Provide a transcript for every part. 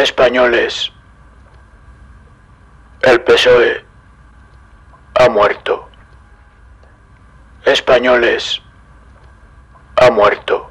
Españoles, el PSOE ha muerto. Españoles, ha muerto.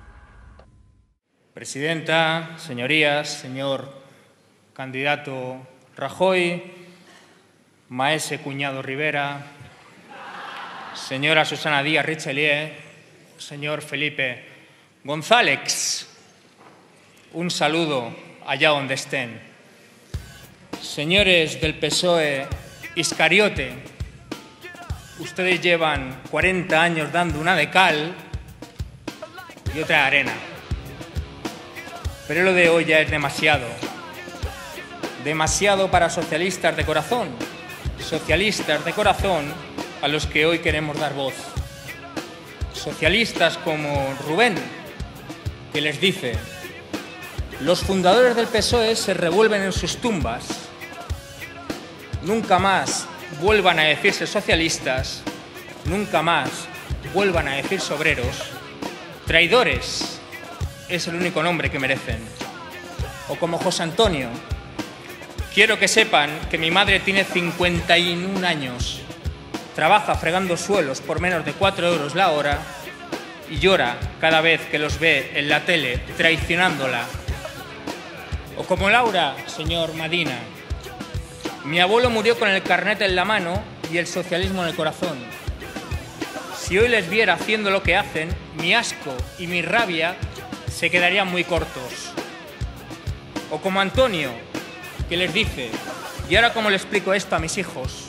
Presidenta, señorías, señor candidato Rajoy, maese cuñado Rivera, señora Susana Díaz Richelieu, señor Felipe González, un saludo allá donde estén. Señores del PSOE Iscariote, ustedes llevan 40 años dando una de cal y otra de arena. Pero lo de hoy ya es demasiado. Demasiado para socialistas de corazón. Socialistas de corazón a los que hoy queremos dar voz. Socialistas como Rubén, que les dice: los fundadores del PSOE se revuelven en sus tumbas. Nunca más vuelvan a decirse socialistas, nunca más vuelvan a decirse obreros. Traidores es el único nombre que merecen. O como José Antonio: quiero que sepan que mi madre tiene 51 años, trabaja fregando suelos por menos de 4 euros la hora y llora cada vez que los ve en la tele traicionándola. O como Laura, señor Madina: mi abuelo murió con el carnet en la mano y el socialismo en el corazón. Si hoy les viera haciendo lo que hacen, mi asco y mi rabia se quedarían muy cortos. O como Antonio, que les dice: ¿y ahora cómo le explico esto a mis hijos?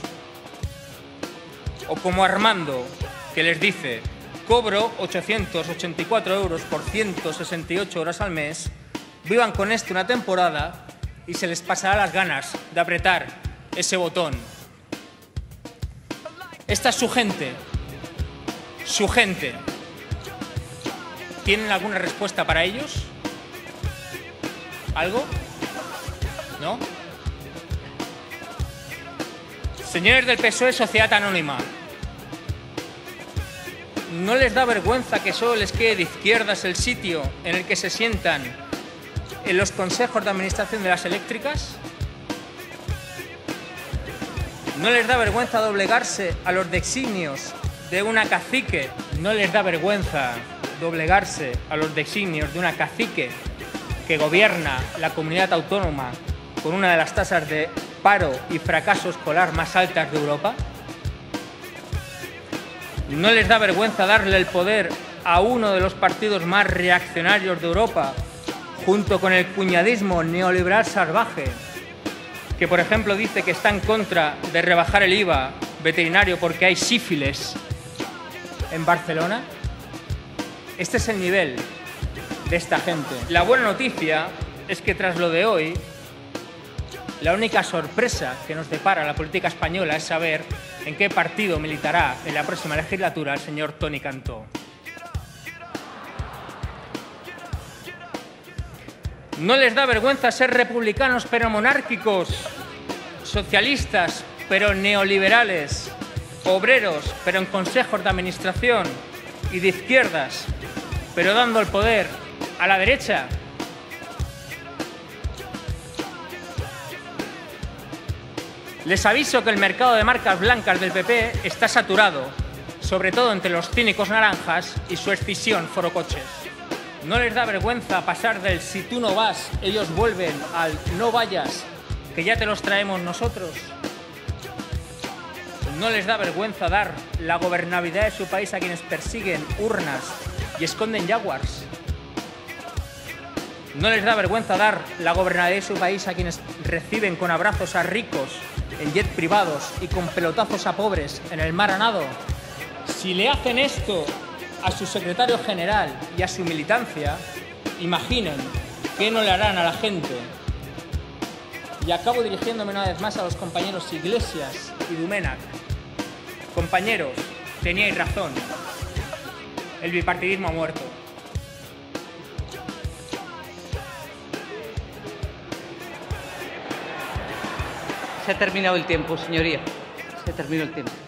O como Armando, que les dice: cobro 884 euros por 168 horas al mes, vivan con esto una temporada y se les pasará las ganas de apretar ese botón. Esta es su gente. Su gente. ¿Tienen alguna respuesta para ellos? ¿Algo? ¿No? Señores del PSOE, Sociedad Anónima, ¿no les da vergüenza que solo les quede de izquierdas el sitio en el que se sientan en los consejos de administración de las eléctricas? ¿No les da vergüenza doblegarse a los designios de una cacique? ¿No les da vergüenza doblegarse a los designios de una cacique que gobierna la comunidad autónoma con una de las tasas de paro y fracaso escolar más altas de Europa? ¿No les da vergüenza darle el poder a uno de los partidos más reaccionarios de Europa, junto con el cuñadismo neoliberal salvaje, que por ejemplo dice que está en contra de rebajar el IVA veterinario porque hay sífilis en Barcelona? Este es el nivel de esta gente. La buena noticia es que tras lo de hoy, la única sorpresa que nos depara la política española es saber en qué partido militará en la próxima legislatura el señor Toni Cantó. ¿No les da vergüenza ser republicanos pero monárquicos, socialistas pero neoliberales, obreros pero en consejos de administración y de izquierdas pero dando el poder a la derecha? Les aviso que el mercado de marcas blancas del PP está saturado, sobre todo entre los cínicos naranjas y su escisión forocoches. ¿No les da vergüenza pasar del si tú no vas, ellos vuelven al no vayas, que ya te los traemos nosotros? ¿No les da vergüenza dar la gobernabilidad de su país a quienes persiguen urnas y esconden jaguars? ¿No les da vergüenza dar la gobernabilidad de su país a quienes reciben con abrazos a ricos en jet privados y con pelotazos a pobres en el mar a nado? Si le hacen esto a su secretario general y a su militancia, imaginen qué no le harán a la gente. Y acabo dirigiéndome una vez más a los compañeros Iglesias y Domènech. Compañeros, teníais razón. El bipartidismo ha muerto. Se ha terminado el tiempo, señoría. Se terminó el tiempo.